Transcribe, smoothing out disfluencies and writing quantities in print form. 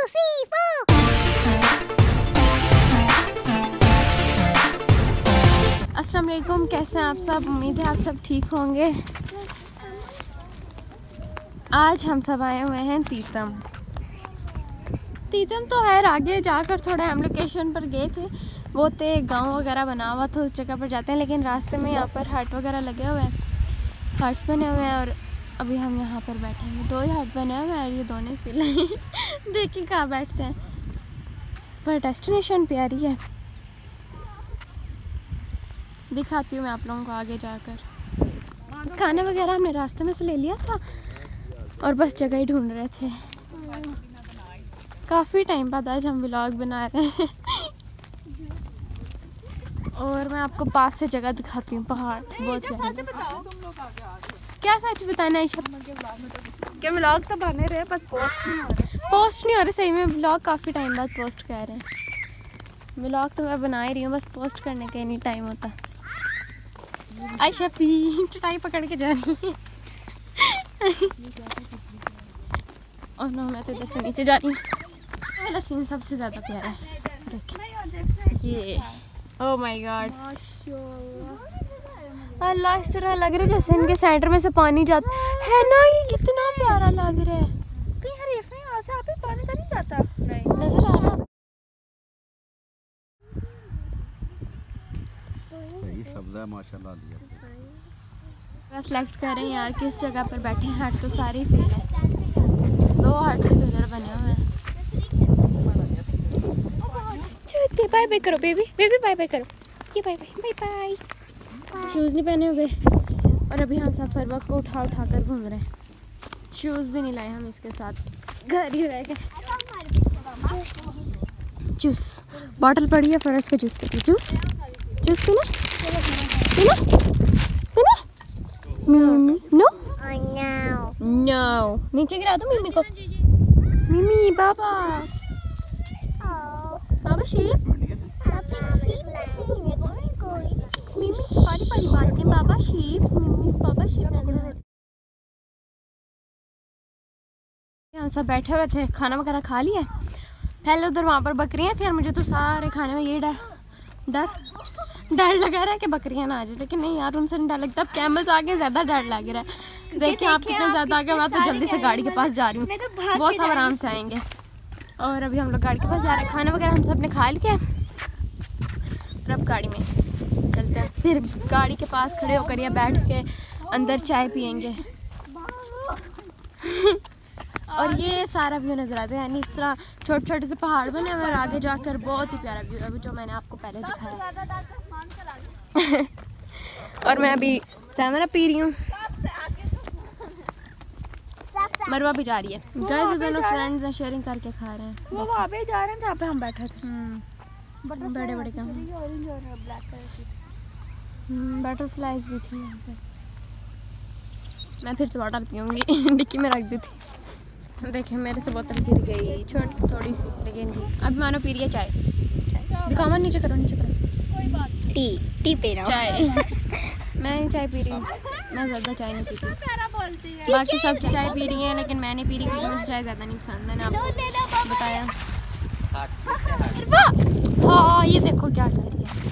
3, 4। अस्सलाम वालेकुम, कैसे हैं आप सब? उम्मीद है आप सब ठीक होंगे। आज हम सब आए हुए हैं तीतम। तीतम तो है आगे जाकर, थोड़ा हम लोकेशन पर गए थे, वो थे गांव वगैरह बना हुआ था, उस जगह पर जाते हैं। लेकिन रास्ते में यहाँ पर हट वगैरह लगे हुए हैं, हट्स बने हुए हैं और अभी हम यहाँ पर बैठे हैं। 2 ही हट बने हुए हैं और ये दोनों फिलहाल देखिए कहाँ बैठते हैं, पर डेस्टिनेशन प्यारी है। दिखाती हूँ मैं आप लोगों को आगे जाकर। खाना वगैरह हमने रास्ते में से ले लिया था और बस जगह ही ढूंढ रहे थे। काफ़ी टाइम बाद आज हम व्लॉग बना रहे हैं और मैं आपको पास से जगह दिखाती हूँ। पहाड़ बहुत सच बताओ, क्या सच बताना है? क्या व्लॉग तो बने रहे पर पोस्ट नहीं हो रहे। सही में व्लॉग काफ़ी टाइम बाद पोस्ट कर रहे हैं। व्लॉग तो मैं बना ही रही हूँ, बस पोस्ट करने का नहीं टाइम होता। आयशा पी चटाई पकड़ के जा रही है और ना मैं तो इधर से नीचे जा रही हूँ। वाला सीन सबसे ज़्यादा प्यारा है, देखिए ये। ओह माय गॉड, अल्लाह, इस तरह लग रहा है जैसे इनके सेंटर में से पानी जाता है ना। ये कितना प्यारा लग रहा है। यहाँ से आप पानी तो नहीं जाता? नहीं नजर आ रहा। सही सब्ज़ा है माशाल्लाह। सेलेक्ट कर रहे हैं यार किस जगह पर बैठे हैं। हट तो सारे ही फेल है, 2 हट से उधर बने हुए हैं। बाय बाय करो बेबी, बेबी बाय बाय करो। ये bye bye bye bye. Shoes नहीं पहने हुए और अभी हम सफ़र वक्त को उठा कर घूम रहे हैं। शूज़ भी नहीं लाए हम इसके साथ, घर ही रह गए। जूस बॉटल पड़ी है, फरस का जूस करके। जूस जूस पीना पीना पीना। मिमी नो नो, नीचे गिरा दो मिमी को। मिमी बाबा बाबा शेर। मिमी पानी पानी बात नहीं, बाबा शेर। मिमी बाबा शेर। यहाँ सब बैठे हुए थे, खाना वगैरह खा लिया। पहले उधर वहाँ पर बकरियाँ थी और मुझे तो सारे खाने में यही डर लगा रहा है कि बकरियाँ ना आ जाए। लेकिन नहीं यार, उनसे नहीं डर लगता। अब कैमल्स आगे ज़्यादा डर लग रहा है। देखिए आप कितने ज़्यादा आगे। मैं तो जल्दी से गाड़ी के पास जा रही हूँ, बहुत सब आराम से आएंगे। और अभी हम लोग गाड़ी के पास जा रहे हैं। खाना वगैरह हम सब ने खा लिया और अब गाड़ी में चलते हैं। फिर गाड़ी के पास खड़े होकर या बैठ के अंदर चाय पियेंगे और ये सारा व्यू नज़र आता है। यानी इस तरह छोटे छोटे से पहाड़ बने हुए और आगे जाकर बहुत ही प्यारा व्यू है जो मैंने आपको पहले दिखाया। और मैं अभी कैमरा पी रही हूँ। मरवा भी जा रही है। गाइस दोनों फ्रेंड्स हैं, शेयरिंग करके खा रहे हैं। वो वहाँ पे जा रहे हैं जहाँ पे हम बैठे थे। बड़े बड़े काम, बटरफ्लाइज भी थी यहाँ पे। मैं फिर से बॉटल पीऊँगी, डिक्की में रख दी थी। देखिए मेरे से बोतल गिर गई, छोटी थोड़ी सी, लेकिन अब मानो पी रही है चाय। दिखाओ, नीचे करो नीचे करो। टी पी रहा हूँ चाय। मैं चाय पी रही हूँ, मैं ज़्यादा चाय नहीं पीती। बाकी सब चाय पी रही हैं लेकिन मैं नहीं पी रही क्योंकि मुझे चाय ज़्यादा नहीं पसंद। मैंने आपको बताया। हाँ ये देखो क्या कर रही है।